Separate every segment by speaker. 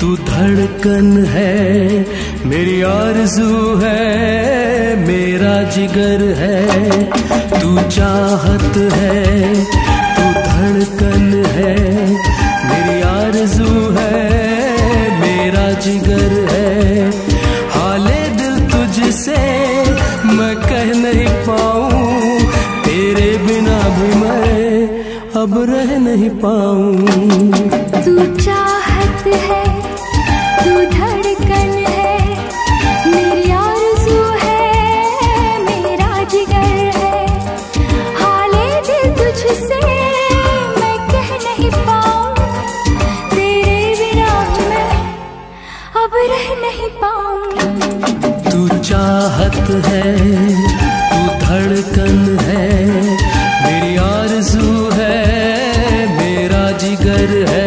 Speaker 1: तू धड़कन है, मेरी आरज़ू है, मेरा जिगर है। तू चाहत है, तू धड़कन है, मेरी आरज़ू है, मेरा जिगर है। हाले दिल तुझसे मैं कह नहीं पाऊं, तेरे बिना भी मैं अब रह नहीं पाऊं।
Speaker 2: तू चाहत है, तू धड़कन है, मेरी आरज़ू है, मेरा जिगर है। हाले दिल तुझसे मैं कह नहीं पाऊं, तेरे बिना मैं अब रह नहीं पाऊं।
Speaker 1: तू चाहत है, तू धड़कन है, मेरी आरज़ू है, मेरा जिगर है।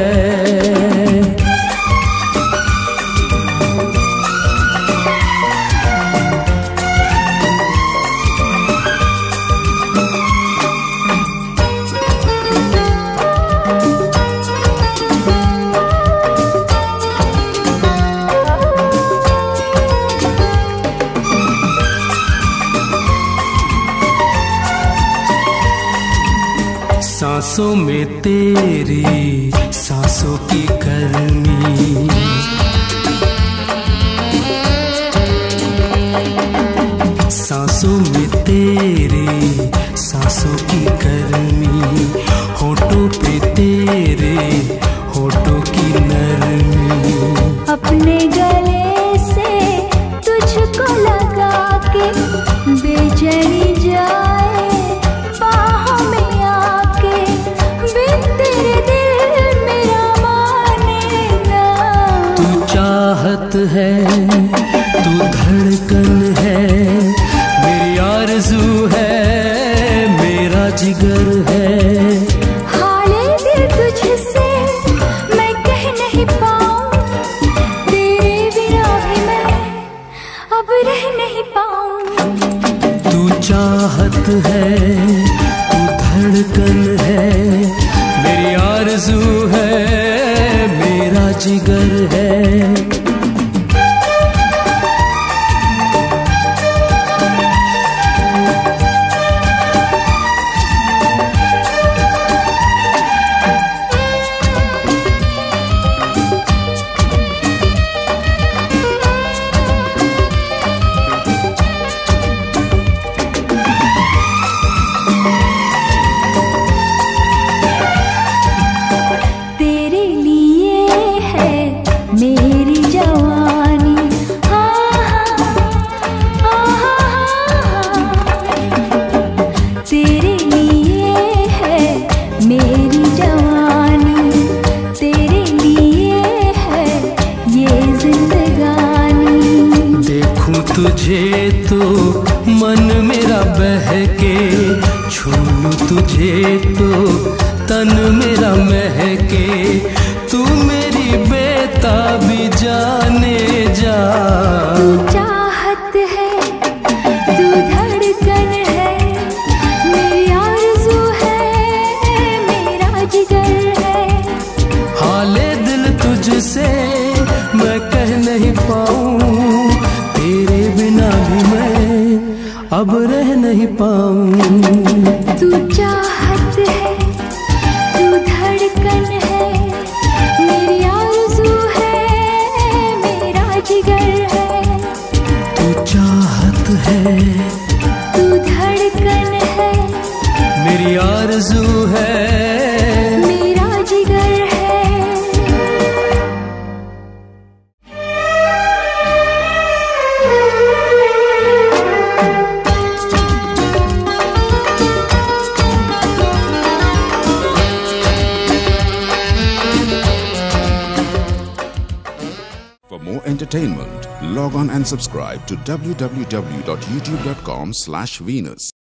Speaker 1: सांसों में तेरी सांसों की गर्मी, सांसों में तेरी सांसों की गर्मी, होठों पे तेरे होठों की नरमी।
Speaker 2: अपने गले से तुझको लगा के बेचैनी जाए बाहों में आके, बिन तेरे दिल मेरा माने ना।
Speaker 1: तू चाहत है, तू धड़कन है, मेरी आरज़ू है, मेरा जिगर है।
Speaker 2: हाले दिल तुझसे मैं कह नहीं पाऊं, तेरे बिना भी मैं अब रह नहीं पाऊं।
Speaker 1: तू चाहत है, तू धड़कन है, मेरी आरज़ू है, मेरा जिगर है।
Speaker 2: तेरे लिए है मेरी जवानी, तेरे लिए है मेरी जवानी, तेरे लिए है ये जिंदगानी।
Speaker 1: देखूं तुझे तो मन मेरा बहके, छू लूं तुझे तो तन मेरा महके। तू मेरी बेताबी जाने जा।
Speaker 2: तू चाहत है, तू धड़कन है, मेरी आरज़ू है, मेरा जिगर है।
Speaker 1: हाले दिल तुझसे मैं कह नहीं पाऊं, तेरे बिना भी मैं अब रह नहीं पाऊं।
Speaker 2: तू चाहत है, तू धड़कन है, मेरी आरज़ू है, मेरा जिगर है।
Speaker 1: तू चाहत है,
Speaker 2: तू धड़कन है,
Speaker 1: मेरी आरज़ू है,
Speaker 2: मेरा जिगर है।
Speaker 3: For more entertainment, log on and subscribe to www.youtube.com/Venus.